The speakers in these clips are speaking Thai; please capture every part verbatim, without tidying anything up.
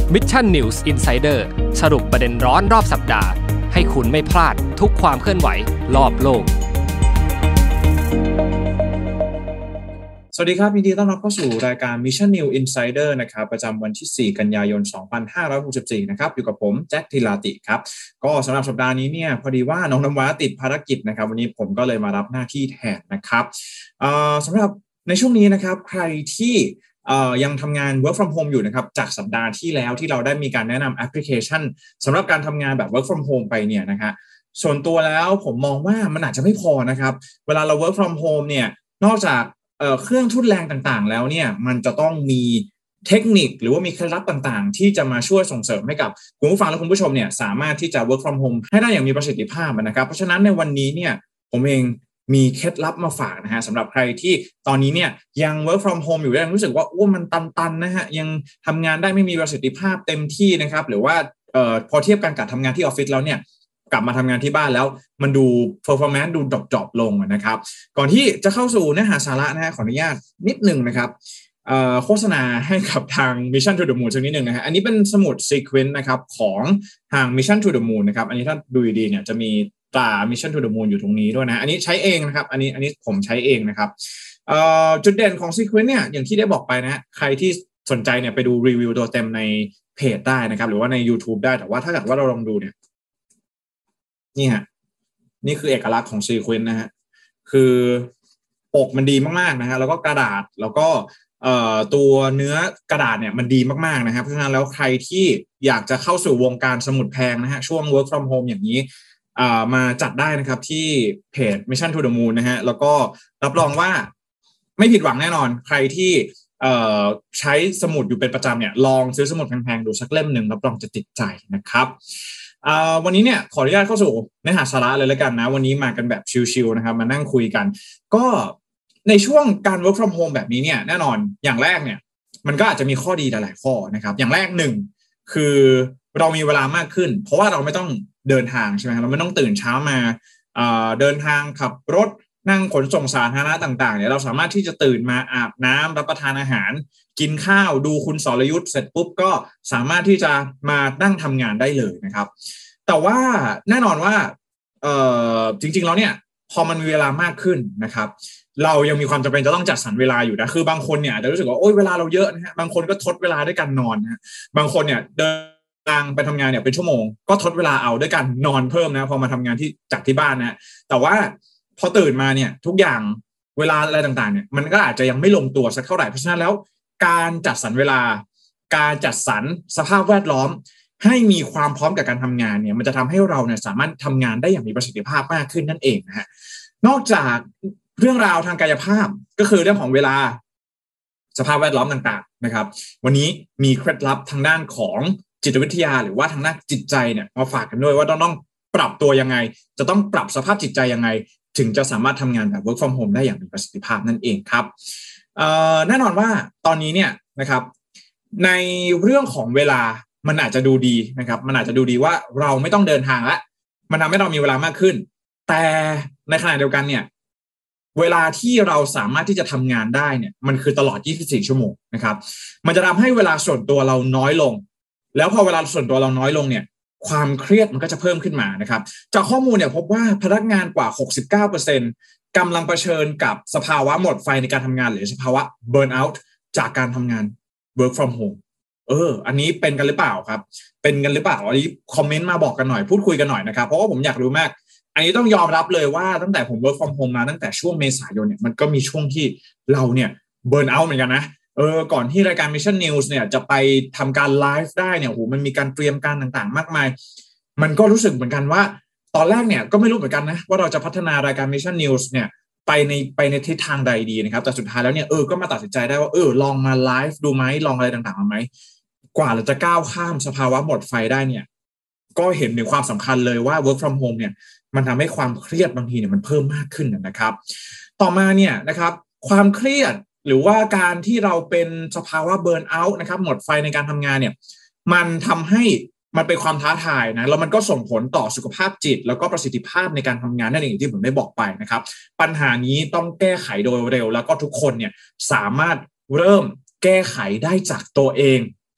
Mission News Insider สรุปประเด็นร้อนรอบสัปดาห์ให้คุณไม่พลาดทุกความเคลื่อนไหวรอบโลกสวัสดีครับยินดีต้อนรับเข้าสู่รายการ Mission News Insider นะครับประจำวันที่สี่กันยายนสองพันห้าร้อยหกสิบสี่นะครับอยู่กับผมแจ็คธีราติครับก็สำหรับสัปดาห์นี้เนี่ยพอดีว่าน้องน้ำว้าติดภารกิจนะครับวันนี้ผมก็เลยมารับหน้าที่แทนนะครับเอ่อสำหรับในช่วงนี้นะครับใครที่เอ่อยังทำงาน work from home อยู่นะครับจากสัปดาห์ที่แล้วที่เราได้มีการแนะนำแอปพลิเคชันสำหรับการทำงานแบบ work from home ไปเนี่ยนะฮะส่วนตัวแล้วผมมองว่ามันอาจจะไม่พอนะครับเวลาเรา work from home เนี่ยนอกจากเอ่อเครื่องทุ่นแรงต่างๆแล้วเนี่ยมันจะต้องมีเทคนิคหรือว่ามีเคล็ดลับต่างๆที่จะมาช่วยส่งเสริมให้กับคุณผู้ฟังและคุณผู้ชมเนี่ยสามารถที่จะ work from home ให้ได้อย่างมีประสิทธิภาพนะครับเพราะฉะนั้นในวันนี้เนี่ยผมเองมีเคล็ดลับมาฝากนะฮะสำหรับใครที่ตอนนี้เนี่ยยัง work from home อยู่ยังรู้สึกว่าโอ้มันตันๆนะฮะยังทำงานได้ไม่มีประสิทธิภาพเต็มที่นะครับหรือว่าเอ่อพอเทียบกันกับทำงานที่ออฟฟิศแล้วเนี่ยกลับมาทำงานที่บ้านแล้วมันดู performance ดูดรอปๆลงนะครับก่อนที่จะเข้าสู่เนื้อหาสาระนะฮะขออนุญาตนิดหนึ่งนะครับเอ่อโฆษณาให้กับทาง Mission to the Moon สักนิดหนึ่งนะฮะอันนี้เป็นสมุด sequence นะครับของทาง Mission to the Moon นะครับอันนี้ถ้าดูดีๆเนี่ยจะมีตรา Mission to the Moon อยู่ตรงนี้ด้วยนะอันนี้ใช้เองนะครับอันนี้อันนี้ผมใช้เองนะครับเอ่อจุดเด่นของ sequence เนี่ยอย่างที่ได้บอกไปนะฮะใครที่สนใจเนี่ยไปดูรีวิวตัวเต็มในเพจได้นะครับหรือว่าใน YouTube ได้แต่ว่าถ้าเกิดว่าเราลองดูเนี่ยนี่ฮะนี่คือเอกลักษณ์ของซีเควนต์นะฮะคือปกมันดีมากๆนะฮะแล้วก็กระดาษแล้วก็เอ่อตัวเนื้อกระดาษเนี่ยมันดีมากๆนะครับเพราะฉะนั้นแล้วใครที่อยากจะเข้าสู่วงการสมุดแพงนะฮะช่วง work from home อย่างนี้อ่ามาจัดได้นะครับที่เพจ Mission to the Moon นะฮะแล้วก็รับรองว่าไม่ผิดหวังแน่นอนใครที่เอ่อใช้สมุดอยู่เป็นประจำเนี่ยลองซื้อสมุดแพงๆดูสักเล่มหนึ่งรับรองจะติดใจนะครับวันนี้เนี่ยขออนุญาตเข้าสู่เนื้อหาสาระเลยแล้วกันนะวันนี้มากันแบบชิลๆนะครับมานั่งคุยกันก็ในช่วงการ work from home แบบนี้เนี่ยแน่นอนอย่างแรกเนี่ยมันก็อาจจะมีข้อดีหลายๆข้อนะครับอย่างแรกหนึ่งคือเรามีเวลามากขึ้นเพราะว่าเราไม่ต้องเดินทางใช่ไหมเราไม่ต้องตื่นเช้ามาเดินทางขับรถนั่งขนส่งสาธารณะต่างๆเนี่ยเราสามารถที่จะตื่นมาอาบน้ำรับประทานอาหารกินข้าวดูคุณสรยุทธเสร็จปุ๊บก็สามารถที่จะมานั่งทำงานได้เลยนะครับแต่ว่าแน่นอนว่าเอ่อจริงๆแล้วเนี่ยพอมันมีเวลามากขึ้นนะครับเรายังมีความจำเป็นจะต้องจัดสรรเวลาอยู่นะคือบางคนเนี่ยอาจจะรู้สึกว่าโอ๊ยเวลาเราเยอะนะฮะบางคนก็ทดเวลาด้วยการนอนนะฮะบางคนเนี่ยเดินทางไปทำงานเนี่ยเป็นชั่วโมงก็ทดเวลาเอาด้วยการนอนเพิ่มนะพอมาทำงานที่จากที่บ้านนะแต่ว่าพอตื่นมาเนี่ยทุกอย่างเวลาอะไรต่างๆเนี่ยมันก็อาจจะยังไม่ลงตัวสักเท่าไหร่เพราะฉะนั้นแล้วการจัดสรรเวลาการจัดสรรสภาพแวดล้อมให้มีความพร้อมกับการทำงานเนี่ยมันจะทำให้เราเนี่ยสามารถทำงานได้อย่างมีประสิทธิภาพมากขึ้นนั่นเองนะฮะนอกจากเรื่องราวทางกายภาพก็คือเรื่องของเวลาสภาพแวดล้อมต่างๆนะครับวันนี้มีเคล็ดลับทางด้านของจิตวิทยาหรือว่าทางด้านจิตใจเนี่ยมาฝากกันด้วยว่าต้องต้องปรับตัวยังไงจะต้องปรับสภาพจิตใจยังไงถึงจะสามารถทำงานแบบ work from home ได้อย่างมีประสิทธิภาพนั่นเองครับแน่นอนว่าตอนนี้เนี่ยนะครับในเรื่องของเวลามันอาจจะดูดีนะครับมันอาจจะดูดีว่าเราไม่ต้องเดินทางแล้วมันทำให้เรามีเวลามากขึ้นแต่ในขณะเดียวกันเนี่ยเวลาที่เราสามารถที่จะทำงานได้เนี่ยมันคือตลอดยี่สิบสี่ชั่วโมงนะครับมันจะทำให้เวลาส่วนตัวเราน้อยลงแล้วพอเวลาส่วนตัวเราน้อยลงเนี่ยความเครียดมันก็จะเพิ่มขึ้นมานะครับจากข้อมูลเนี่ยพบว่าพนักงานกว่า หกสิบเก้าเปอร์เซ็นต์ กำลังเผชิญกับสภาวะหมดไฟในการทำงานหรือสภาวะ burn out จากการทำงาน work from home เอออันนี้เป็นกันหรือเปล่าครับเป็นกันหรือเปล่าอันนี้คอมเมนต์มาบอกกันหน่อยพูดคุยกันหน่อยนะครับเพราะว่าผมอยากรู้มากอันนี้ต้องยอมรับเลยว่าตั้งแต่ผม work from home มาตั้งแต่ช่วงเมษายนเนี่ยมันก็มีช่วงที่เราเนี่ย burn out เหมือนกันนะเออก่อนที่รายการ Mission News เนี่ยจะไปทำการไลฟ์ได้เนี่ยโหมันมีการเตรียมการต่างๆมากมายมันก็รู้สึกเหมือนกันว่าตอนแรกเนี่ยก็ไม่รู้เหมือนกันนะว่าเราจะพัฒนารายการ Mission News เนี่ยไปในไปในทิศทางใดดีนะครับแต่สุดท้ายแล้วเนี่ยเออก็มาตัดสินใจได้ว่าเออลองมาไลฟ์ดูไหมลองอะไรต่างๆมาไหมกว่าเราจะก้าวข้ามสภาวะหมดไฟได้เนี่ยก็เห็นถึงความสำคัญเลยว่า work from home เนี่ยมันทำให้ความเครียดบางทีเนี่ยมันเพิ่มมากขึ้นนะครับต่อมาเนี่ยนะครับความเครียดหรือว่าการที่เราเป็นสภาวะเบิร์นเอาท์นะครับหมดไฟในการทำงานเนี่ยมันทำให้มันเป็นความท้าทายนะแล้วมันก็ส่งผลต่อสุขภาพจิตแล้วก็ประสิทธิภาพในการทำงานนั่นเองที่ผมได้บอกไปนะครับปัญหานี้ต้องแก้ไขโดยเร็วแล้วก็ทุกคนเนี่ยสามารถเริ่มแก้ไขได้จากตัวเองครับ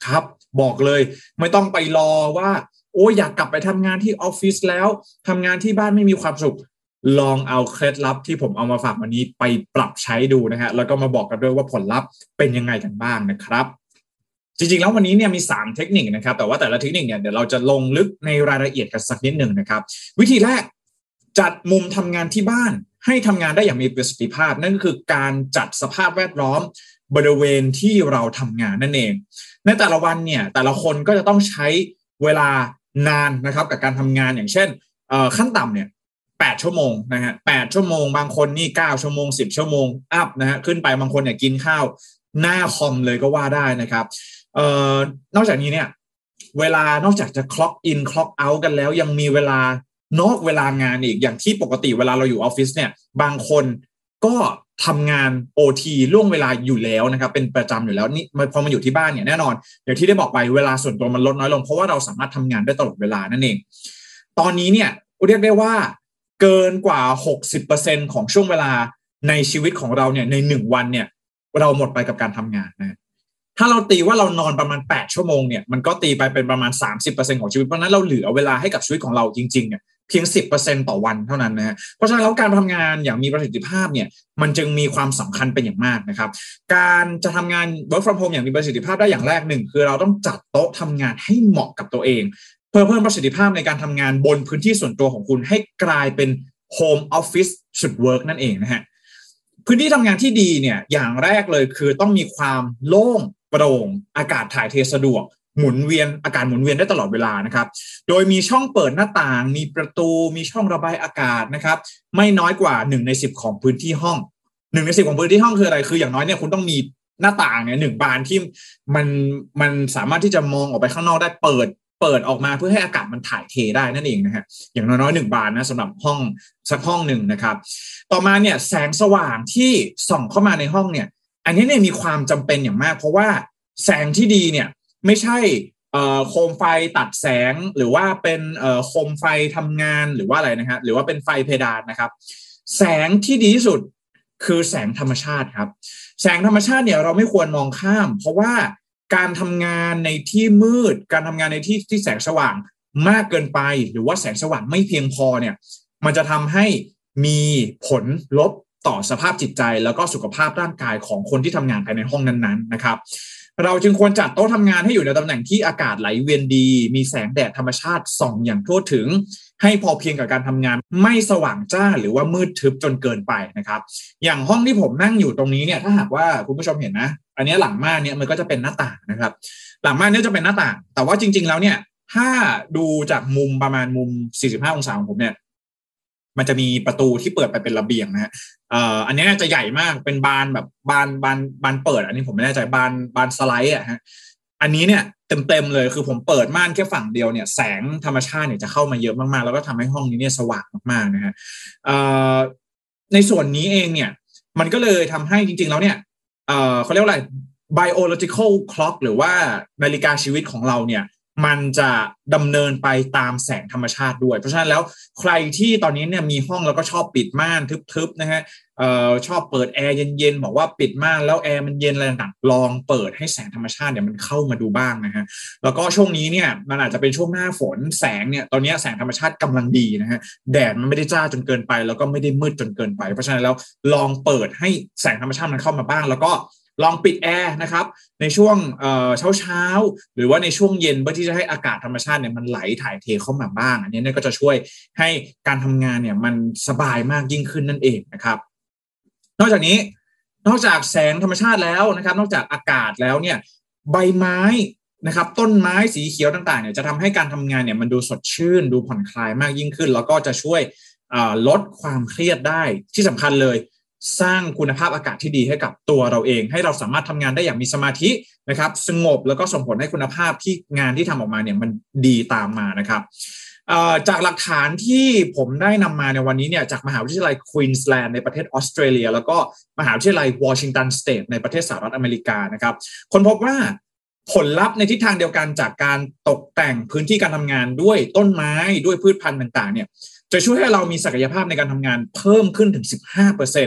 บอกเลยไม่ต้องไปรอว่าโอ้อยากกลับไปทำงานที่ออฟฟิศแล้วทำงานที่บ้านไม่มีความสุขลองเอาเคล็ดลับที่ผมเอามาฝากวันนี้ไปปรับใช้ดูนะฮะแล้วก็มาบอกกันด้วยว่าผลลัพธ์เป็นยังไงกันบ้างนะครับจริงๆแล้ววันนี้เนี่ยมีสามเทคนิคนะครับแต่ว่าแต่ละเทคนิคเนี่ยเดี๋ยวเราจะลงลึกในรายละเอียดกันสักนิดหนึ่งนะครับวิธีแรกจัดมุมทำงานที่บ้านให้ทำงานได้อย่างมีประสิทธิภาพนั่นก็คือการจัดสภาพแวดล้อมบริเวณที่เราทำงานนั่นเองในแต่ละวันเนี่ยแต่ละคนก็จะต้องใช้เวลานานนะครับกับการทำงานอย่างเช่นขั้นต่ำเนี่ยแปดชั่วโมงนะฮะแปดชั่วโมงบางคนนี่เก้าชั่วโมงสิบชั่วโมงอัพนะฮะขึ้นไปบางคนเนี่ยกินข้าวหน้าคอมเลยก็ว่าได้นะครับเอ่อนอกจากนี้เนี่ยเวลานอกจากจะ clock in clock out กันแล้วยังมีเวลานอกเวลางานอีกอย่างที่ปกติเวลาเราอยู่ออฟฟิศเนี่ยบางคนก็ทำงาน โอ ที ล่วงเวลาอยู่แล้วนะครับเป็นประจำอยู่แล้วนี่พอมาอยู่ที่บ้านเนี่ยแน่นอนอย่างที่ได้บอกไปเวลาส่วนตัวมันลดน้อยลงเพราะว่าเราสามารถทำงานได้ตลอดเวลานั่นเองตอนนี้เนี่ยเรียกได้ว่าเกินกว่า หกสิบเปอร์เซ็นต์ ของช่วงเวลาในชีวิตของเราเนี่ยในหนึ่งวันเนี่ยเราหมดไปกับการทำงานนะถ้าเราตีว่าเรานอนประมาณแปดชั่วโมงเนี่ยมันก็ตีไปเป็นประมาณ สามสิบเปอร์เซ็นต์ ของชีวิตเพราะนั้นเราเหลือเวลาให้กับชีวิตของเราจริงๆเนี่ยเพียง สิบเปอร์เซ็นต์ ต่อวันเท่านั้นนะฮะเพราะฉะนั้นแล้วการทำงานอย่างมีประสิทธิภาพเนี่ยมันจึงมีความสำคัญเป็นอย่างมากนะครับการจะทำงาน work from home อย่างมีประสิทธิภาพได้อย่างแรกหนึ่งคือเราต้องจัดโต๊ะทำงานให้เหมาะกับตัวเองเพื่อเพิ่มประสิทธิภาพในการทำงานบนพื้นที่ส่วนตัวของคุณให้กลายเป็น home office should work นั่นเองนะฮะพื้นที่ทำงานที่ดีเนี่ยอย่างแรกเลยคือต้องมีความโล่งโปร่งอากาศถ่ายเทสะดวกหมุนเวียนอากาศหมุนเวียนได้ตลอดเวลานะครับโดยมีช่องเปิดหน้าต่างมีประตูมีช่องระบายอากาศนะครับไม่น้อยกว่าหนึ่งในสิบของพื้นที่ห้องหนึ่งในสิบของพื้นที่ห้องคืออะไรคืออย่างน้อยเนี่ยคุณต้องมีหน้าต่างเนี่ยหนึ่งบานที่มันมันสามารถที่จะมองออกไปข้างนอกได้เปิดเปิดออกมาเพื่อให้อากาศมันถ่ายเทได้นั่นเองนะฮะอย่างน้อยๆหนึ่งบานนะสำหรับห้องสักห้องหนึ่งนะครับต่อมาเนี่ยแสงสว่างที่ส่องเข้ามาในห้องเนี่ยอันนี้เนี่ยมีความจำเป็นอย่างมากเพราะว่าแสงที่ดีเนี่ยไม่ใช่โคมไฟตัดแสงหรือว่าเป็นโคมไฟทำงานหรือว่าอะไรนะฮะหรือว่าเป็นไฟเพดานนะครับแสงที่ดีที่สุดคือแสงธรรมชาติครับแสงธรรมชาติเนี่ยเราไม่ควรมองข้ามเพราะว่าการทำงานในที่มืดการทำงานในที่ที่แสงสว่างมากเกินไปหรือว่าแสงสว่างไม่เพียงพอเนี่ยมันจะทำให้มีผลลบต่อสภาพจิตใจแล้วก็สุขภาพร่างกายของคนที่ทำงานภายในห้องนั้นๆนะครับเราจึงควรจัดโต๊ะทำงานให้อยู่ในตำแหน่งที่อากาศไหลเวียนดีมีแสงแดดธรรมชาติส่องอย่างทั่วถึงให้พอเพียงกับการทำงานไม่สว่างจ้าหรือว่ามืดทึบจนเกินไปนะครับอย่างห้องที่ผมนั่งอยู่ตรงนี้เนี่ยถ้าหากว่าคุณผู้ชมเห็นนะอันนี้หลังม่านเนี่ยมันก็จะเป็นหน้าต่างนะครับหลังม่านเนี่ยจะเป็นหน้าต่างแต่ว่าจริงๆแล้วเนี่ยถ้าดูจากมุมประมาณมุมสี่สิบห้าองศาของผมเนี่ยมันจะมีประตูที่เปิดไปเป็นระเบียงนะฮะเอ่ออันนี้จะใหญ่มากเป็นบานแบบบานบานบานเปิดอันนี้ผมไม่แน่ใจบานบานสไลด์อ่ะฮะอันนี้เนี่ยเต็มๆเลยคือผมเปิดม่านแค่ฝั่งเดียวเนี่ยแสงธรรมชาติเนี่ยจะเข้ามาเยอะมากๆแล้วก็ทำให้ห้องนี้เนี่ยสว่างมากๆนะฮะเอ่อในส่วนนี้เองเนี่ยมันก็เลยทำให้จริงๆแล้วเนี่ยเอ่อเขาเรียกว่าอะไร biological clock หรือว่านาฬิกาชีวิตของเราเนี่ยมันจะดำเนินไปตามแสงธรรมชาติด้วยเพราะฉะนั้นแล้วใครที่ตอนนี้เนี่ยมีห้องแล้วก็ชอบปิดม่านทึบๆนะฮะเอ่อชอบเปิดแอร์เย็นๆบอกว่าปิดม่านแล้วแอร์มันเย็นอะไรต่างๆลองเปิดให้แสงธรรมชาติเนี่ยมันเข้ามาดูบ้างนะฮะแล้วก็ช่วงนี้เนี่ยมันอาจจะเป็นช่วงหน้าฝนแสงเนี่ยตอนนี้แสงธรรมชาติกำลังดีนะฮะแดดมันไม่ได้จ้าจนเกินไปแล้วก็ไม่ได้มืดจนเกินไปเพราะฉะนั้นแล้วลองเปิดให้แสงธรรมชาติมันเข้ามาบ้างแล้วก็ลองปิดแอร์นะครับในช่วงเช้าเช้าหรือว่าในช่วงเย็นเพื่อที่จะให้อากาศธรรมชาติเนี่ยมันไหลถ่ายเทเข้ามาบ้างอันนี้เนี่ยก็จะช่วยให้การทำงานเนี่ยมันสบายมากยิ่งขึ้นนั่นเองนะครับนอกจากนี้นอกจากแสงธรรมชาติแล้วนะครับนอกจากอากาศแล้วเนี่ยใบไม้นะครับต้นไม้สีเขียวต่างๆเนี่ยจะทำให้การทำงานเนี่ยมันดูสดชื่นดูผ่อนคลายมากยิ่งขึ้นแล้วก็จะช่วยลดความเครียดได้ที่สำคัญเลยสร้างคุณภาพอากาศที่ดีให้กับตัวเราเองให้เราสามารถทำงานได้อย่างมีสมาธินะครับสงบแล้วก็ส่งผลให้คุณภาพที่งานที่ทำออกมาเนี่ยมันดีตามมานะครับจากหลักฐานที่ผมได้นำมาในวันนี้เนี่ยจากมหาวิทยาลัยควีนสแลนด์ในประเทศออสเตรเลียแล้วก็มหาวิทยาลัยวอชิงตันสเตทในประเทศสหรัฐอเมริกานะครับคนพบว่าผลลัพธ์ในทิศทางเดียวกันจากการตกแต่งพื้นที่การทำงานด้วยต้นไม้ด้วยพืชพันธุ์ต่างๆเนี่ยจะช่วยให้เรามีศักยภาพในการทำงานเพิ่มขึ้นถึง สิบห้าเปอร์เซ็นต์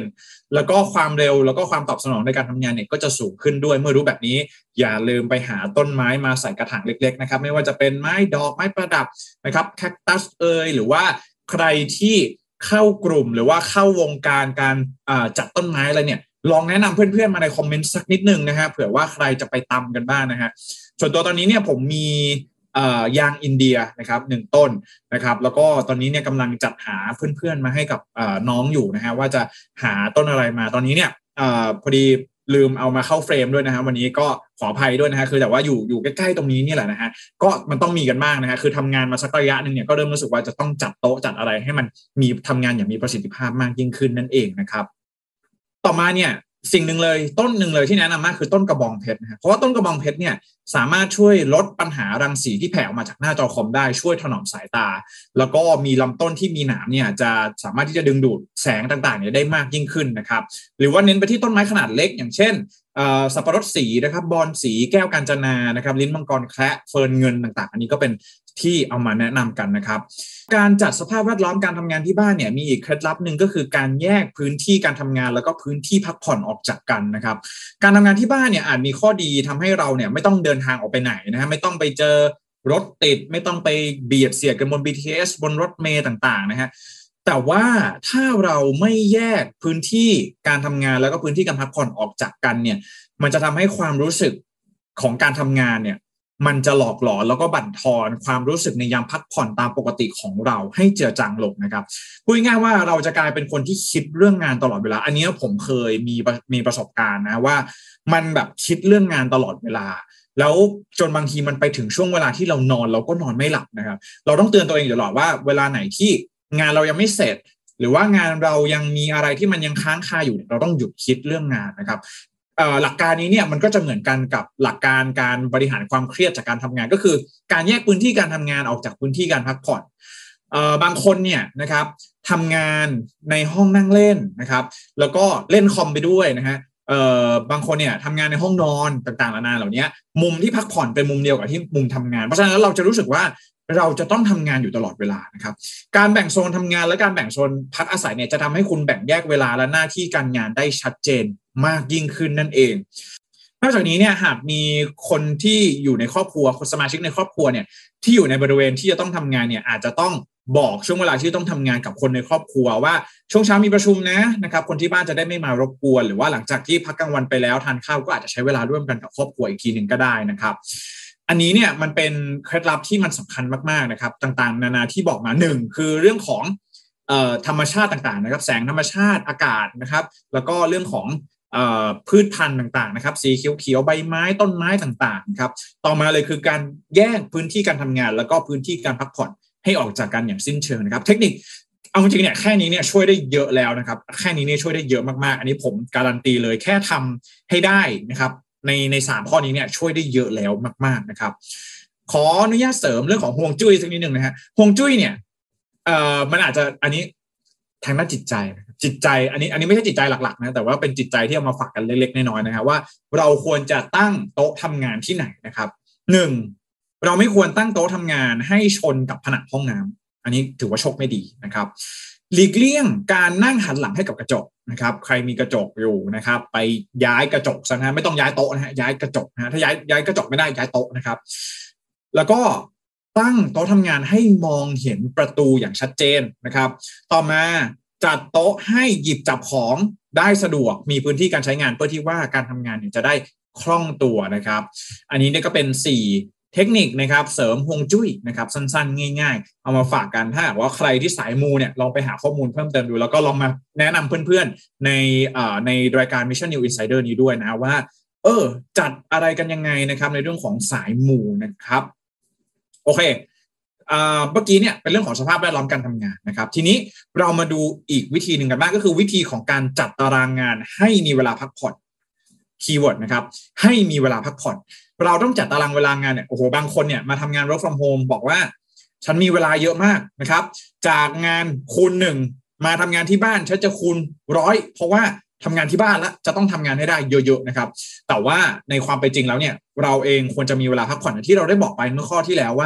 แล้วก็ความเร็วแล้วก็ความตอบสนองในการทำงานเนี่ยก็จะสูงขึ้นด้วยเมื่อรู้แบบนี้อย่าลืมไปหาต้นไม้มาใส่กระถางเล็กๆนะครับไม่ว่าจะเป็นไม้ดอกไม้ประดับนะครับแคคตัสเอยหรือว่าใครที่เข้ากลุ่มหรือว่าเข้าวงการการจัดต้นไม้อะไรเนี่ยลองแนะนำเพื่อนๆมาในคอมเมนต์สักนิดนึงนะฮะเผื่อว่าใครจะไปตำกันบ้างนะฮะส่วนตัวตอนนี้เนี่ยผมมียางอินเดียนะครับหนึ่งต้นนะครับแล้วก็ตอนนี้เนี่ยกำลังจัดหาเพื่อนๆมาให้กับน้องอยู่นะฮะว่าจะหาต้นอะไรมาตอนนี้เนี่ยพอดีลืมเอามาเข้าเฟรมด้วยนะฮะวันนี้ก็ขออภัยด้วยนะฮะคือแต่ว่าอยู่อยู่ใกล้ๆตรงนี้นี่แหละนะฮะก็มันต้องมีกันบ้างนะฮะคือทำงานมาสักระยะหนึ่งเนี่ยก็เริ่มรู้สึกว่าจะต้องจัดโต๊ะจัดอะไรให้มันมีทำงานอย่างมีประสิทธิภาพมากยิ่งขึ้นนั่นเองนะครับต่อมาเนี่ยสิ่งหนึ่งเลยต้นหนึ่งเลยที่แนะนำมากคือต้นกระบองเพชรนะเพราะว่าต้นกระบองเพชรเนี่ยสามารถช่วยลดปัญหารังสีที่แผ่ออกมาจากหน้าจอคอมได้ช่วยถนอมสายตาแล้วก็มีลำต้นที่มีหนามเนี่ยจะสามารถที่จะดึงดูดแสงต่างๆเนี่ยได้มากยิ่งขึ้นนะครับหรือว่าเน้นไปที่ต้นไม้ขนาดเล็กอย่างเช่นสับปะรดสีนะครับบอนสีแก้วกาญจนานะครับลิ้นมังกรแคระเฟิร์นเงินต่างๆอันนี้ก็เป็นที่เอามาแนะนำกันนะครับการจัดสภาพแวดล้อมการทำงานที่บ้านเนี่ยมีอีกเคล็ดลับหนึ่งก็คือการแยกพื้นที่การทำงานแล้วก็พื้นที่พักผ่อนออกจากกันนะครับการทำงานที่บ้านเนี่ยอาจมีข้อดีทำให้เราเนี่ยไม่ต้องเดินทางออกไปไหนนะฮะไม่ต้องไปเจอรถติดไม่ต้องไปเบียดเสียดกันบน บี ที เอส บนรถเมล์ต่างๆนะฮะแต่ว่าถ้าเราไม่แยกพื้นที่การทำงานแล้วก็พื้นที่การพักผ่อนออกจากกันเนี่ยมันจะทำให้ความรู้สึกของการทำงานเนี่ยมันจะหลอกหลอนแล้วก็บั่นทอนความรู้สึกในยามพักผ่อนตามปกติของเราให้เจือจางลงนะครับพูดง่ายๆว่าเราจะกลายเป็นคนที่คิดเรื่องงานตลอดเวลาอันนี้ผมเคยมีมีประสบการณ์นะว่ามันแบบคิดเรื่องงานตลอดเวลาแล้วจนบางทีมันไปถึงช่วงเวลาที่เรานอนเราก็นอนไม่หลับนะครับเราต้องเตือนตัวเองตลอดว่าเวลาไหนที่งานเรายังไม่เสร็จหรือว่างานเรายังมีอะไรที่มันยังค้างคาอยู่เราต้องหยุดคิดเรื่องงานนะครับหลักการนี้เนี่ยมันก็จะเหมือนกันกับหลักการการบริหารความเครียดจากการทำงานก็คือการแยกพื้นที่การทำงานออกจากพื้นที่การพักผ่อนบางคนเนี่ยนะครับทำงานในห้องนั่งเล่นนะครับแล้วก็เล่นคอมไปด้วยนะฮะบางคนเนี่ยทำงานในห้องนอนต่างๆนานาเหล่านี้มุมที่พักผ่อนเป็นมุมเดียวกับที่มุมทำงานเพราะฉะนั้นเราจะรู้สึกว่าเราจะต้องทำงานอยู่ตลอดเวลานะครับการแบ่งโซนทำงานและการแบ่งโซนพักอาศัยเนี่ยจะทำให้คุณแบ่งแยกเวลาและหน้าที่การงานได้ชัดเจนมากยิ่งขึ้นนั่นเองนอกจากนี้เนี่ยหากมีคนที่อยู่ในครอบครัวคนสมาชิกในครอบครัวเนี่ยที่อยู่ในบริเวณที่จะต้องทำงานเนี่ยอาจจะต้องบอกช่วงเวลาที่ต้องทำงานกับคนในครอบครัวว่าช่วงเช้ามีประชุมนะนะครับคนที่บ้านจะได้ไม่มารบกวนหรือว่าหลังจากที่พักกลางวันไปแล้วทานข้าวก็อาจจะใช้เวลาร่วมกันกับครอบครัวอีกทีหนึ่งก็ได้นะครับอันนี้เนี่ยมันเป็นเคล็ดลับที่มันสำคัญมากๆนะครับต่างๆนานาที่บอกมาหนึ่งคือเรื่องของเอ่อธรรมชาติต่างๆนะครับแสงธรรมชาติอากาศนะครับแล้วก็เรื่องของเอ่อพืชพันธุ์ต่างๆนะครับสีเขียวๆใบไม้ต้นไม้ต่างๆครับต่อมาเลยคือการแยกพื้นที่การทำงานแล้วก็พื้นที่การพักผ่อนให้ออกจากกันอย่างสิ้นเชิงนะครับเทคนิคเอาจริงๆเนี่ยแค่นี้เนี่ยช่วยได้เยอะแล้วนะครับแค่นี้เนี่ยช่วยได้เยอะมากๆอันนี้ผมการันตีเลยแค่ทำให้ได้นะครับในในสามข้อนี้เนี่ยช่วยได้เยอะแล้วมากๆนะครับขออนุญาตเสริมเรื่องของฮวงจุ้ยสักนิดนึงนะฮะฮวงจุ้ยเนี่ยเอ่อมันอาจจะอันนี้ทางด้านจิตใจจิตใจอันนี้อันนี้ไม่ใช่จิตใจหลักๆนะแต่ว่าเป็นจิตใจที่เอามาฝากกันเล็กๆน้อยๆนะครับว่าเราควรจะตั้งโต๊ะทำงานที่ไหนนะครับหนึ่งเราไม่ควรตั้งโต๊ะทำงานให้ชนกับผนังห้องน้ำอันนี้ถือว่าโชคไม่ดีนะครับหลีกเลี่ยงการนั่งหันหลังให้กับกระจกนะครับใครมีกระจกอยู่นะครับไปย้ายกระจกซะนะไม่ต้องย้ายโต๊ะนะฮะย้ายกระจกนะถ้าย้ายย้ายกระจกไม่ได้ย้ายโต๊ะนะครับแล้วก็ตั้งโต๊ะทำงานให้มองเห็นประตูอย่างชัดเจนนะครับต่อมาจัดโต๊ะให้หยิบจับของได้สะดวกมีพื้นที่การใช้งานเพื่อที่ว่าการทำงานเนี่ยจะได้คล่องตัวนะครับอันนี้เนี่ยก็เป็นสี่เทคนิคนะครับเสริมฮวงจุ้ยนะครับสั้นๆง่ายๆเอามาฝากกันถ้าหากว่าใครที่สายมูเนี่ยลองไปหาข้อมูลเพิ่มเติมดูแล้วก็ลองมาแนะนำเพื่อนๆในอ่าในรายการ Mission New Insider นี้ด้วยนะว่าเออจัดอะไรกันยังไงนะครับในเรื่องของสายมูนะครับโอเคอ่าเมื่อกี้เนี่ยเป็นเรื่องของสภาพแวดล้อมการทำงานนะครับทีนี้เรามาดูอีกวิธีหนึ่งกันบ้างก็คือวิธีของการจัดตารางงานให้มีเวลาพักผ่อนคีย์เวิร์ดนะครับให้มีเวลาพักผ่อนเราต้องจัดตารางเวลางานเนี่ยโอ้โหบางคนเนี่ยมาทำงาน work from home บอกว่าฉันมีเวลาเยอะมากนะครับจากงานคูณหนึ่งมาทำงานที่บ้านฉันจะคูณร้อยเพราะว่าทำงานที่บ้านแล้วจะต้องทำงานให้ได้เยอะๆนะครับแต่ว่าในความเป็นจริงแล้วเนี่ยเราเองควรจะมีเวลาพักผ่อนที่เราได้บอกไปเมื่อข้อที่แล้วว่า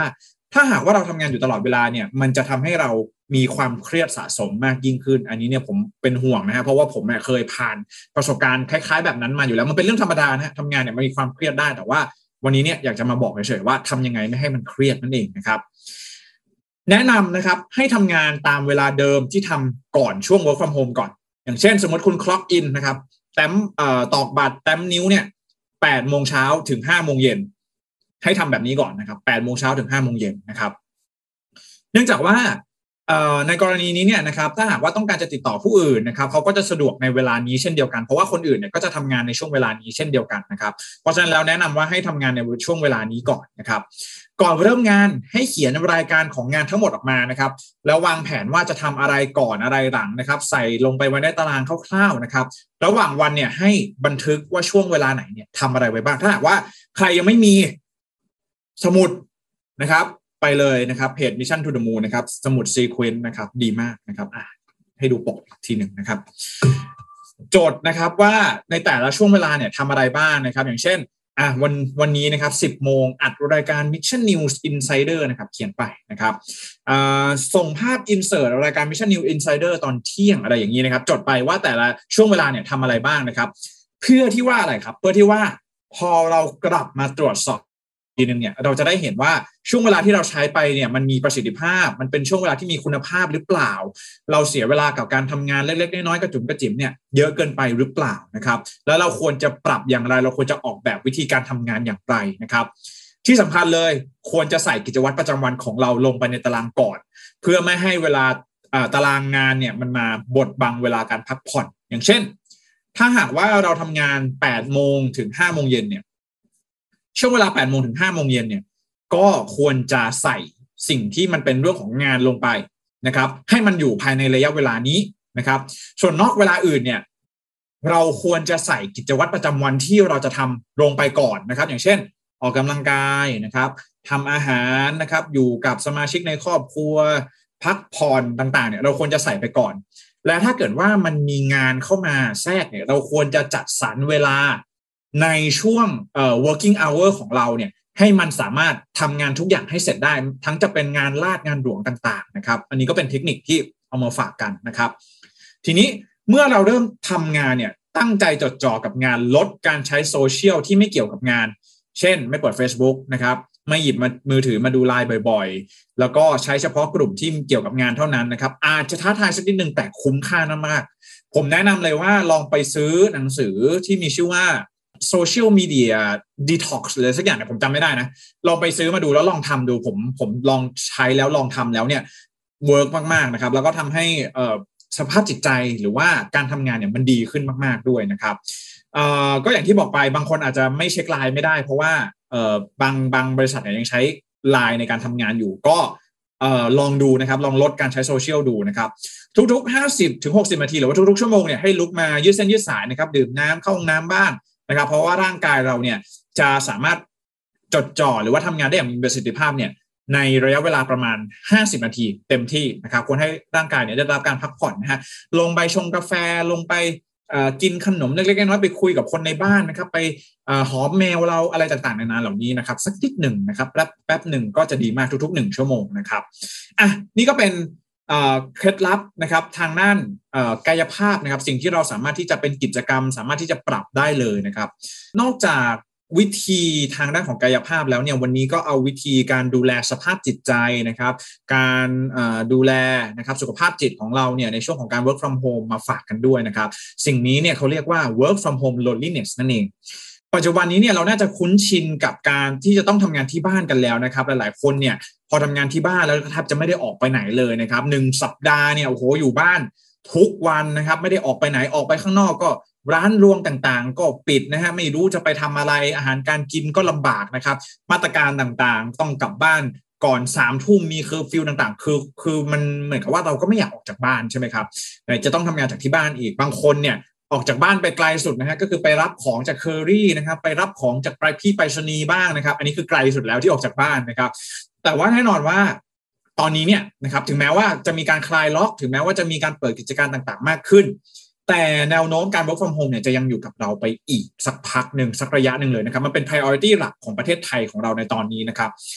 ถ้าหากว่าเราทำงานอยู่ตลอดเวลาเนี่ยมันจะทำให้เรามีความเครียดสะสมมากยิ่งขึ้นอันนี้เนี่ยผมเป็นห่วงนะฮะเพราะว่าผมเนี่ยเคยผ่านประสบการณ์คล้ายๆแบบนั้นมาอยู่แล้วมันเป็นเรื่องธรรมดานะฮะทำงานเนี่ยมันมีความเครียดได้แต่ว่าวันนี้เนี่ยอยากจะมาบอกเฉยๆว่าทำยังไงไม่ให้มันเครียดนั่นเองนะครับแนะนำนะครับให้ทำงานตามเวลาเดิมที่ทำก่อนช่วง work from home ก่อนอย่างเช่นสมมติคุณ clock in นะครับแต้มเอ่อตอกบัตรแต้มนิ้วเนี่ยแปดโมงเช้าถึงห้าโมงเย็นให้ทำแบบนี้ก่อนนะครับแปดโมงเช้าถึงห้าโมงเย็นนะครับเนื่องจากว่าในกรณีนี้เนี่ยนะครับถ้าหากว่าต้องการจะติดต่อผู้อื่นนะครับเขาก็จะสะดวกในเวลานี้เช่นเดียวกันเพราะว่าคนอื่นเนี่ยก็จะทำงานในช่วงเวลานี้เช่นเดียวกันนะครับเพราะฉะนั้นแล้วแนะนำว่าให้ทำงานในช่วงเวลานี้ก่อนนะครับก่อนเริ่มงานให้เขียนรายการของงานทั้งหมดออกมานะครับแล้ววางแผนว่าจะทำอะไรก่อนอะไรหลังนะครับใส่ลงไปไว้ในตารางคร่าวๆนะครับระหว่างวันเนี่ยให้บันทึกว่าช่วงเวลาไหนเนี่ยทำอะไรไว้บ้างถ้าหากว่าใครยังไม่มีสมุดนะครับไปเลยนะครับเพจ Mission to the Moon นะครับสมุดซีเควนต์นะครับดีมากนะครับอ่ะให้ดูปกทีหนึ่งนะครับโจทย์นะครับว่าในแต่ละช่วงเวลาเนี่ยทำอะไรบ้างนะครับอย่างเช่นอ่ะวันวันนี้นะครับสิบโมงอัดรายการ Mission News Insider นะครับเขียนไปนะครับอ่าส่งภาพ insert รายการ Mission News Insider ตอนเที่ยงอะไรอย่างนี้นะครับจดไปว่าแต่ละช่วงเวลาเนี่ยทำอะไรบ้างนะครับเพื่อที่ว่าอะไรครับเพื่อที่ว่าพอเรากลับมาตรวจสอบทีนึงเนี่ยเราจะได้เห็นว่าช่วงเวลาที่เราใช้ไปเนี่ยมันมีประสิทธิภาพมันเป็นช่วงเวลาที่มีคุณภาพหรือเปล่าเราเสียเวลากับการทำงานเล็กๆน้อยๆกระจุ๋มกระจิ๋มเนี่ยเยอะเกินไปหรือเปล่านะครับแล้วเราควรจะปรับอย่างไรเราควรจะออกแบบวิธีการทำงานอย่างไรนะครับที่สำคัญเลยควรจะใส่กิจวัตรประจำวันของเราลงไปในตารางก่อนเพื่อไม่ให้เวลาตารางงานเนี่ยมันมาบดบังเวลาการพักผ่อนอย่างเช่นถ้าหากว่าเราทำงานแปดโมงถึงห้าโมงเย็นเนี่ยช่วงเวลาแปดโมงถึงห้าโมงเย็นเนี่ยก็ควรจะใส่สิ่งที่มันเป็นเรื่องของงานลงไปนะครับให้มันอยู่ภายในระยะเวลานี้นะครับส่วนนอกเวลาอื่นเนี่ยเราควรจะใส่กิจวัตรประจำวันที่เราจะทำลงไปก่อนนะครับอย่างเช่นออกกำลังกายนะครับทำอาหารนะครับอยู่กับสมาชิกในครอบครัวพักผ่อนต่างๆเนี่ยเราควรจะใส่ไปก่อนและถ้าเกิดว่ามันมีงานเข้ามาแทรกเนี่ยเราควรจะจัดสรรเวลาในช่วงเอ่อ working hour ของเราเนี่ยให้มันสามารถทำงานทุกอย่างให้เสร็จได้ทั้งจะเป็นงานลาดงานหลวงต่างๆนะครับอันนี้ก็เป็นเทคนิคที่เอามาฝากกันนะครับทีนี้เมื่อเราเริ่มทำงานเนี่ยตั้งใจจดจ่อกับงานลดการใช้โซเชียลที่ไม่เกี่ยวกับงานเช่นไม่เปิด Facebook นะครับไม่หยิบมือถือมาดูไลน์บ่อยๆแล้วก็ใช้เฉพาะกลุ่มที่เกี่ยวกับงานเท่านั้นนะครับอาจจะท้าทายสักนิดนึงแต่คุ้มค่ามากๆผมแนะนำเลยว่าลองไปซื้อหนังสือที่มีชื่อว่าSocial Media Detox เลยสักอย่างเนี่ยผมจำไม่ได้นะลองไปซื้อมาดูแล้วลองทำดูผมผมลองใช้แล้วลองทำแล้วเนี่ยเวิร์กมากๆนะครับแล้วก็ทำให้เอ่อสภาพจิตใจหรือว่าการทำงานเนี่ยมันดีขึ้นมากๆด้วยนะครับเอ่อก็อย่างที่บอกไปบางคนอาจจะไม่เช็คไลน์ไม่ได้เพราะว่าเอ่อบางบางบริษัทเนี่ยยังใช้ไลน์ในการทำงานอยู่ก็เอ่อลองดูนะครับลองลดการใช้โซเชียลดูนะครับทุกๆห้าสิบถึงหกสิบนาทีหรือว่าทุกๆชั่วโมงเนี่ยให้ลุกมายืดเส้นยืดสายนะครับดื่มน้ำเข้าห้องน้ำบ้างนะครับเพราะว่าร่างกายเราเนี่ยจะสามารถจดจ่อหรือว่าทำงานได้อย่างมีประสิทธิภาพเนี่ยในระยะเวลาประมาณห้าสิบนาทีเต็มที่นะครับควรให้ร่างกายเนี่ยได้รับการพักผ่อนนะฮะลงไปชงกาแฟลงไปกินขนมเล็กๆน้อยๆไปคุยกับคนในบ้านนะครับไปหอมแมวเราอะไรต่างๆนานาเหล่านี้นะครับสักนิดหนึ่งนะครับแป๊บแป๊บหนึ่งก็จะดีมากทุกๆหนึ่งชั่วโมงนะครับอ่ะนี่ก็เป็นเคล็ดลับนะครับทางด้านกายภาพนะครับสิ่งที่เราสามารถที่จะเป็นกิจกรรมสามารถที่จะปรับได้เลยนะครับนอกจากวิธีทางด้านของกายภาพแล้วเนี่ยวันนี้ก็เอาวิธีการดูแลสภาพจิตใจนะครับการดูแลนะครับสุขภาพจิตของเราเนี่ยในช่วงของการ work from home มาฝากกันด้วยนะครับสิ่งนี้เนี่ยเขาเรียกว่า work from home loneliness นั่นเองปัจจุบันนี้เนี่ยเราน่าจะคุ้นชินกับการที่จะต้องทำงานที่บ้านกันแล้วนะครับหลายๆคนเนี่ยพอทำงานที่บ้านแล้วแทบจะไม่ได้ออกไปไหนเลยนะครับหนึ่งสัปดาห์เนี่ยโอ้โหอยู่บ้านทุกวันนะครับไม่ได้ออกไปไหนออกไปข้างนอกก็ร้านรวงต่างๆก็ปิดนะฮะไม่รู้จะไปทำอะไรอาหารการกินก็ลำบากนะครับมาตรการต่างๆต้องกลับบ้านก่อนสามทุ่มมีเคอร์ฟิวต่างๆคือคือมันเหมือนกับว่าเราก็ไม่อยากออกจากบ้านใช่ไหมครับจะต้องทำงานจากที่บ้านอีกบางคนเนี่ยออกจากบ้านไปไกลสุดนะฮะก็คือไปรับของจากเคอรี่นะครับไปรับของจากไปพี่ไปรษณีย์บ้างนะครับอันนี้คือไกลสุดแล้วที่ออกจากบ้านนะครับแต่ว่าแน่นอนว่าตอนนี้เนี่ยนะครับถึงแม้ว่าจะมีการคลายล็อกถึงแม้ว่าจะมีการเปิดกิจการต่างๆมากขึ้นแต่แนวโน้มการ work from home เนี่ยจะยังอยู่กับเราไปอีกสักพักหนึ่งสักระยะหนึ่งเลยนะครับมันเป็น priority หลักของประเทศไทยของเราในตอนนี้นะครับ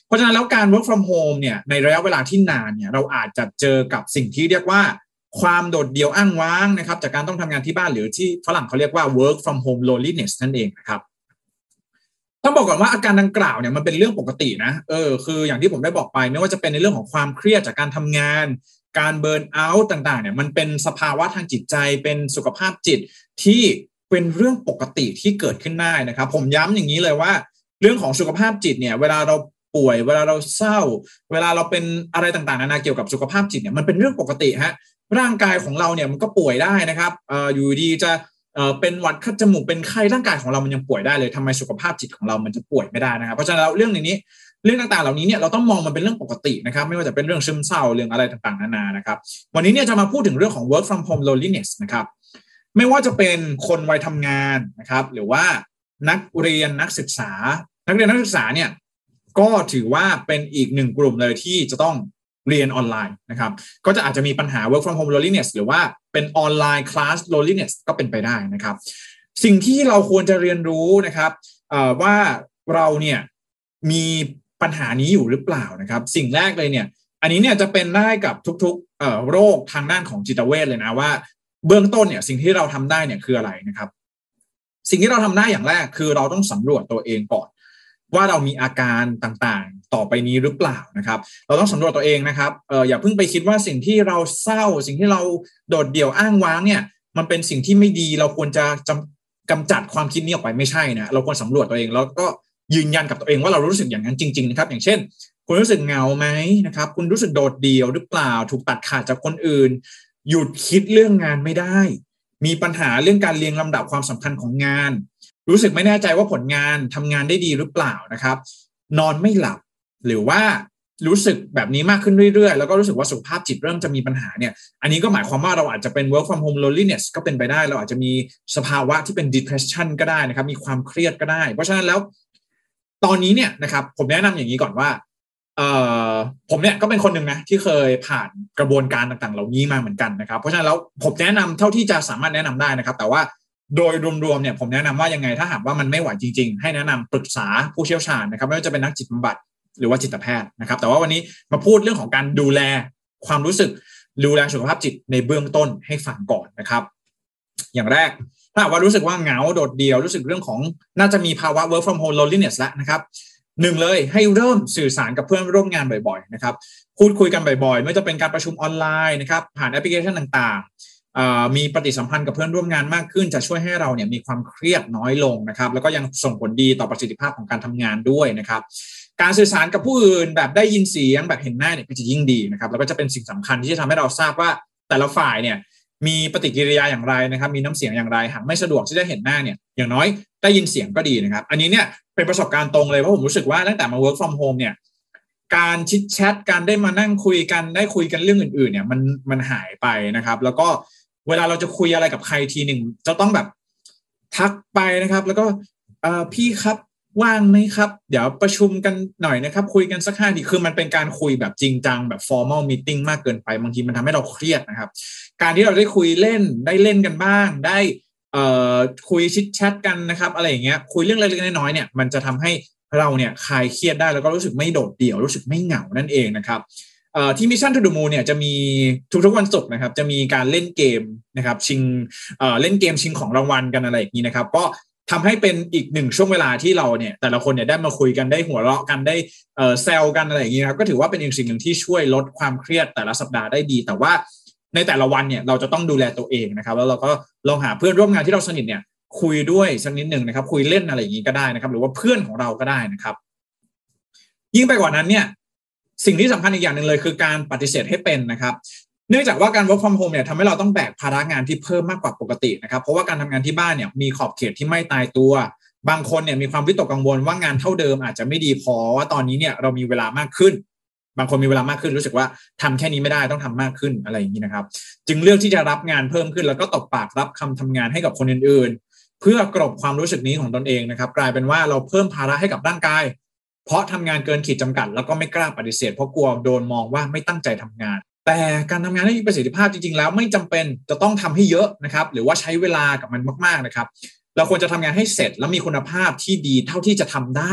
เพราะฉะนั้นแล้วการ work from home เนี่ยในระยะเวลาที่นานเนี่ยเราอาจจะเจอกับสิ่งที่เรียกว่าความโดดเดี่ยวอ้างว้างนะครับจากการต้องทำงานที่บ้านหรือที่ฝรั่งเขาเรียกว่า work from home loneliness นั่นเองนะครับต้องบอกก่อนว่าอาการดังกล่าวเนี่ยมันเป็นเรื่องปกตินะเออคืออย่างที่ผมได้บอกไปไม่ว่าจะเป็นในเรื่องของความเครียดจากการทำงานการเบิร์นเอาท์ต่างๆเนี่ยมันเป็นสภาวะทางจิตใจเป็นสุขภาพจิตที่เป็นเรื่องปกติที่เกิดขึ้นได้นะครับผมย้ำอย่างนี้เลยว่าเรื่องของสุขภาพจิตเนี่ยเวลาเราป่วยเวลาเราเศร้าเวลาเราเป็นอะไรต่างๆนานาเกี่ยวกับสุขภาพจิตเนี่ยมันเป็นเรื่องปกติฮะร่างกายของเราเนี่ยมันก็ป่วยได้นะครับเอ่ออยู่ดีจะเอ่อเป็นหวัดคัดจมูกเป็นไข้ร่างกายของเรามันยังป่วยได้เลยทำไมสุขภาพจิตของเรามันจะป่วยไม่ได้นะครับเพราะฉะนั้นเรื่องนี้เรื่องต่างๆเหล่านี้เนี่ยเราต้องมองมันเป็นเรื่องปกตินะครับไม่ว่าจะเป็นเรื่องซึมเศร้าเรื่องอะไรต่างๆนานานะครับวันนี้เนี่ยจะมาพูดถึงเรื่องของ work from home loneliness นะครับไม่ว่าจะเป็นคนวัยทำงานนะครับหรือว่านักเรียนนักศึกษานักเรียนนักศึกษาเนี่ยก็ถือว่าเป็นอีกหนึ่งกลุ่มเลยที่จะต้องเรียนออนไลน์นะครับก็จะอาจจะมีปัญหา work from home loneliness หรือว่าเป็นออนไลน์ class loneliness ก็เป็นไปได้นะครับสิ่งที่เราควรจะเรียนรู้นะครับว่าเราเนี่ยมีปัญหานี้อยู่หรือเปล่านะครับสิ่งแรกเลยเนี่ยอันนี้เนี่ยจะเป็นได้กับทุกๆโรคทางด้านของจิตเวชเลยนะว่าเบื้องต้นเนี่ยสิ่งที่เราทำได้เนี่ยคืออะไรนะครับสิ่งที่เราทำได้อย่างแรกคือเราต้องสำรวจตัวเองก่อนว่าเรามีอาการต่างๆต่อไปนี้หรือเปล่านะครับเราต้องสำรวจตัวเองนะครับเอออย่าเพิ่งไปคิดว่าสิ่งที่เราเศร้าสิ่งที่เราโดดเดี่ยวอ้างว้างเนี่ยมันเป็นสิ่งที่ไม่ดีเราควรจะกำจัดความคิดนี้ออกไปไม่ใช่นะเราควรสำรวจตัวเองแล้วก็ยืนยันกับตัวเองว่าเรารู้สึกอย่างนั้นจริงๆนะครับอย่างเช่นคุณรู้สึกเหงาไหมนะครับคุณรู้สึกโดดเดี่ยวหรือเปล่าถูกตัดขาดจากคนอื่นหยุดคิดเรื่องงานไม่ได้มีปัญหาเรื่องการเรียงลำดับความสำคัญของงานรู้สึกไม่แน่ใจว่าผลงานทำงานได้ดีหรือเปล่านะครับนอนไม่หลับหรือว่ารู้สึกแบบนี้มากขึ้นเรื่อยๆแล้วก็รู้สึกว่าสุขภาพจิตเริ่มจะมีปัญหาเนี่ยอันนี้ก็หมายความว่าเราอาจจะเป็น work from home loneliness ก็เป็นไปได้เราอาจจะมีสภาวะที่เป็น depression ก็ได้นะครับมีความเครียดก็ได้เพราะฉะนั้นแล้วตอนนี้เนี่ยนะครับผมแนะนำอย่างนี้ก่อนว่าเอ่อผมเนี่ยก็เป็นคนหนึ่งนะที่เคยผ่านกระบวนการต่างๆเหล่านี้มาเหมือนกันนะครับเพราะฉะนั้นแล้วผมแนะนำเท่าที่จะสามารถแนะนำได้นะครับแต่ว่าโดยรวมๆเนี่ยผมแนะนำว่ายังไงถ้าหากว่ามันไม่ไหวจริงๆให้แนะนำปรึกษาผู้เชี่ยวชาญนะครับไม่ว่าจะเป็นนักจิตบำบัดหรือว่าจิตแพทย์นะครับแต่ว่าวันนี้มาพูดเรื่องของการดูแลความรู้สึกดูแลสุขภาพจิตในเบื้องต้นให้ฟังก่อนนะครับอย่างแรกถ้าหากว่ารู้สึกว่าเหงาโดดเดี่ยวรู้สึกเรื่องของน่าจะมีภาวะ work from home loneliness แล้วนะครับหนึ่งเลยให้เริ่มสื่อสารกับเพื่อนร่วมงานบ่อยๆนะครับพูดคุยกันบ่อยๆไม่ว่าจะเป็นการประชุมออนไลน์นะครับผ่านแอปพลิเคชันต่างๆมีปฏิสัมพันธ์กับเพื่อนร่วมงานมากขึ้นจะช่วยให้เราเนี่ยมีความเครียดน้อยลงนะครับแล้วก็ยังส่งผลดีต่อประสิทธิภาพของการทำงานด้วยนะครับการสื่อสารกับผู้อื่นแบบได้ยินเสียงแบบเห็นหน้าเนี่ยก็จะยิ่งดีนะครับแล้วก็จะเป็นสิ่งสำคัญที่จะทำให้เราทราบว่าแต่ละฝ่ายเนี่ยมีปฏิกิริยาอย่างไรนะครับมีน้ำเสียงอย่างไรหากไม่สะดวกที่จะเห็นหน้าเนี่ยอย่างน้อยได้ยินเสียงก็ดีนะครับอันนี้เนี่ยเป็นประสบการณ์ตรงเลยเพราะผมรู้สึกว่าตั้งแต่มา work from home เนี่ยการชิดแชทการได้มานั่งคุยกันได้คุยกันเรื่องอื่นๆเนี่ยมันมันหายไปนะครับแล้วก็เวลาเราจะคุยอะไรกับใครทีหนึ่งจะต้องแบบทักไปนะครับแล้วก็เอ่อพี่ครับว่างไหมครับเดี๋ยวประชุมกันหน่อยนะครับคุยกันสักห้านาทีคือมันเป็นการคุยแบบจริงจังแบบ formal meeting มากเกินไปบางทีมันทำให้เราเครียดนะครับการที่เราได้คุยเล่นได้เล่นกันบ้างได้เอ่อคุยชิดแชทกันนะครับอะไรอย่างเงี้ยคุยเรื่องเล็กๆน้อยๆเนี่ยมันจะทำให้เราเนี่ยคลายเครียดได้แล้วก็รู้สึกไม่โดดเดี่ยวรู้สึกไม่เหงานั่นเองนะครับเอ่อที่ Mission to the Moon เนี่ยจะมีทุกๆวันศุกร์นะครับจะมีการเล่นเกมนะครับชิงเอ่อเล่นเกมชิงของรางวัลกันอะไรอย่างนี้นะครับก็ทำให้เป็นอีกหนึ่งช่วงเวลาที่เราเนี่ยแต่ละคนเนี่ยได้มาคุยกันได้หัวเราะกันได้เอ่อแซวกันอะไรอย่างนี้นะครับก็ถือว่าเป็นอีกสิ่งหนึ่งที่ช่วยลดความเครียดแต่ละสัปดาห์ได้ดีแต่ว่าในแต่ละวันเนี่ยเราจะต้องดูแลตัวเองนะครับแล้วเราก็ลองหาเพื่อนร่วมงานที่เราสนิทเนี่ยคุยด้วยสักนิดหนึ่งนะครับคุยเล่นอะไรอย่างนี้ก็ได้นะครับหรือว่าเพื่อนของเราก็ได้นะครับยิ่งไปกว่านั้นเนี่ยสิ่งที่สำคัญอีกอย่างหนึ่งเลยคือการปฏิเสธให้เป็นนะครับเนื่องจากว่าการ work from home เนี่ยทำให้เราต้องแบกภาระงานที่เพิ่มมากกว่าปกตินะครับเพราะว่าการทำงานที่บ้านเนี่ยมีขอบเขตที่ไม่ตายตัวบางคนเนี่ยมีความวิตกกังวลว่างานเท่าเดิมอาจจะไม่ดีพอว่าตอนนี้เนี่ยเรามีเวลามากขึ้นบางคนมีเวลามากขึ้นรู้สึกว่าทำแค่นี้ไม่ได้ต้องทำมากขึ้นอะไรอย่างนี้นะครับจึงเลือกที่จะรับงานเพิ่มขึ้นแล้วก็ตบปากรับคำทำงานให้กับคนอื่นๆเพื่อกลบความรู้สึกนี้ของตนเองนะครับกลายเป็นว่าเราเพิ่มภาระให้กับร่างกายเพราะทำงานเกินขีดจำกัดแล้วก็ไม่กล้าปฏิเสธเพราะกลัวโดนมองว่าไม่ตั้งใจทำงานแต่การทำงานให้มีประสิทธิภาพจริงๆแล้วไม่จำเป็นจะต้องทำให้เยอะนะครับหรือว่าใช้เวลากับมันมากๆนะครับเราควรจะทำงานให้เสร็จแล้วมีคุณภาพที่ดีเท่าที่จะทำได้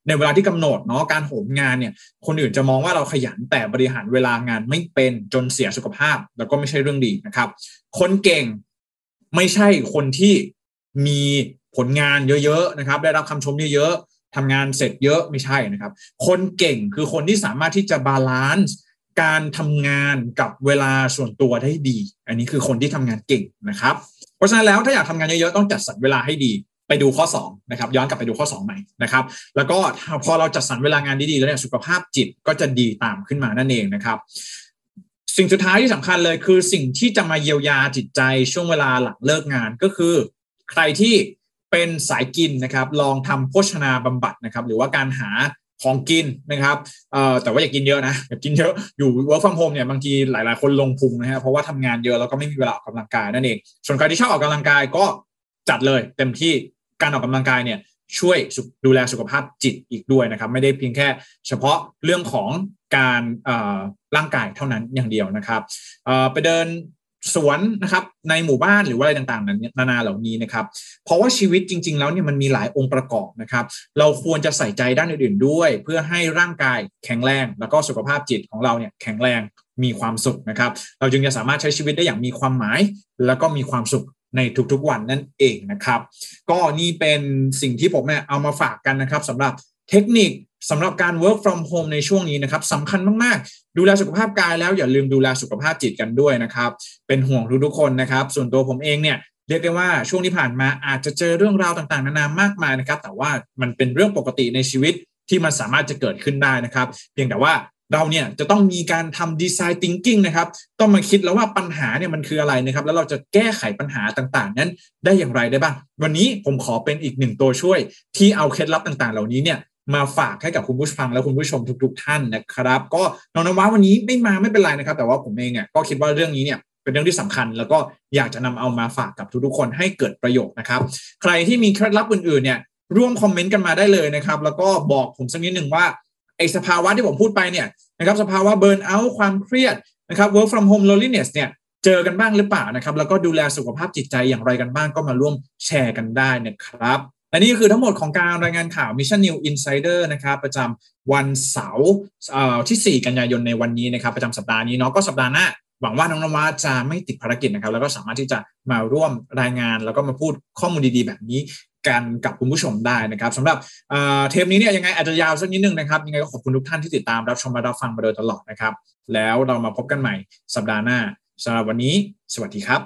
ในเวลาที่กำหนดเนาะการโหมงานเนี่ยคนอื่นจะมองว่าเราขยันแต่บริหารเวลางานไม่เป็นจนเสียสุขภาพแล้วก็ไม่ใช่เรื่องดีนะครับคนเก่งไม่ใช่คนที่มีผลงานเยอะๆนะครับได้รับคำชมเยอะๆทำงานเสร็จเยอะไม่ใช่นะครับคนเก่งคือคนที่สามารถที่จะบาลานซ์การทำงานกับเวลาส่วนตัวได้ดีอันนี้คือคนที่ทำงานเก่งนะครับเพราะฉะนั้นแล้วถ้าอยากทำงานเยอะๆต้องจัดสรรเวลาให้ดีไปดูข้อสองนะครับย้อนกลับไปดูข้อสองใหม่นะครับแล้วก็พอเราจัดสรรเวลางานดีๆแล้วเนี่ยสุขภาพจิตก็จะดีตามขึ้นมานั่นเองนะครับสิ่งสุดท้ายที่สำคัญเลยคือสิ่งที่จะมาเยียวยาจิตใจช่วงเวลาหลังเลิกงานก็คือใครที่เป็นสายกินนะครับลองทำโภชนาบำบัดนะครับหรือว่าการหาของกินนะครับเอ่อแต่ว่าอย่ากินเยอะนะอย่ากินเยอะอยู่ work from home เนี่ยบางทีหลายๆคนลงพุงนะฮะเพราะว่าทำงานเยอะแล้วก็ไม่มีเวลาออกกำลังกายนั่นเองส่วนใครที่ชอบออกกำลังกายก็จัดเลยเต็มที่การออกกำลังกายเนี่ยช่วยดูแลสุขภาพจิตอีกด้วยนะครับไม่ได้เพียงแค่เฉพาะเรื่องของการร่างกายเท่านั้นอย่างเดียวนะครับไปเดินสวนนะครับในหมู่บ้านหรือว่าอะไรต่างๆนานาเหล่านี้นะครับเพราะว่าชีวิตจริงๆแล้วเนี่ยมันมีหลายองค์ประกอบนะครับเราควรจะใส่ใจด้านอื่นๆด้วยเพื่อให้ร่างกายแข็งแรงแล้วก็สุขภาพจิตของเราเนี่ยแข็งแรงมีความสุขนะครับเราจึงจะสามารถใช้ชีวิตได้อย่างมีความหมายแล้วก็มีความสุขในทุกๆวันนั่นเองนะครับก็นี่เป็นสิ่งที่ผมเนี่ยเอามาฝากกันนะครับสำหรับเทคนิคสำหรับการ work from home ในช่วงนี้นะครับสำคัญมากๆดูแลสุขภาพกายแล้วอย่าลืมดูแลสุขภาพจิตกันด้วยนะครับเป็นห่วงทุกๆคนนะครับส่วนตัวผมเองเนี่ยเรียกได้ว่าช่วงที่ผ่านมาอาจจะเจอเรื่องราวต่างๆนานามากมายนะครับแต่ว่ามันเป็นเรื่องปกติในชีวิตที่มันสามารถจะเกิดขึ้นได้นะครับเพียงแต่ว่าเราเนี่ยจะต้องมีการทำ design thinking นะครับต้องมาคิดแล้วว่าปัญหาเนี่ยมันคืออะไรนะครับแล้วเราจะแก้ไขปัญหาต่างๆนั้นได้อย่างไรได้บ้างวันนี้ผมขอเป็นอีกหนึ่งตัวช่วยที่เอาเคล็ดลับต่างๆเหล่านี้เนี่ยมาฝากให้กับคุณผู้ฟังและคุณผู้ชมทุกๆท่านนะครับก็น้องนวาวันนี้ไม่มาไม่เป็นไรนะครับแต่ว่าผมเองเนี่ยก็คิดว่าเรื่องนี้เนี่ยเป็นเรื่องที่สำคัญแล้วก็อยากจะนำเอามาฝากกับทุกๆคนให้เกิดประโยชน์นะครับใครที่มีเคล็ดลับอื่นๆเนี่ยร่วมคอมเมนต์กันมาได้เลยนะครับแล้วก็บอกผมสักนิดนึงว่าไอ้สภาวะที่ผมพูดไปเนี่ยนะครับสภาวะเบิร์นเอาท์ความเครียดนะครับ work from home loneliness เนี่ยเจอกันบ้างหรือเปล่านะครับแล้วก็ดูแลสุขภาพจิตใจอย่างไรกันบ้างก็มาร่วมแชร์กันได้นะครับและนี่คือทั้งหมดของการรายงานข่าว Mission News Insider นะครับประจำวันเสาร์ที่สี่กันยายนในวันนี้นะครับประจำสัปดาห์นี้เนาะก็สัปดาห์หน้าหวังว่าน้องนวาจะไม่ติดภารกิจนะครับแล้วก็สามารถที่จะมาร่วมรายงานแล้วก็มาพูดข้อมูลดีๆแบบนี้กันกับคุณผู้ชมได้นะครับสำหรับเทปนี้เนี่ยยังไงอาจจะยาวสักนิดนึงนะครับยังไงก็ขอบคุณทุกท่านที่ติดตามรับชมและรับฟังมาโดยตลอดนะครับแล้วเรามาพบกันใหม่สัปดาห์หน้าสำหรับวันนี้สวัสดีครับ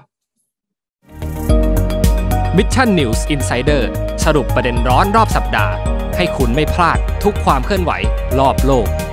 Mission News Insider สรุปประเด็นร้อนรอบสัปดาห์ให้คุณไม่พลาดทุกความเคลื่อนไหวรอบโลก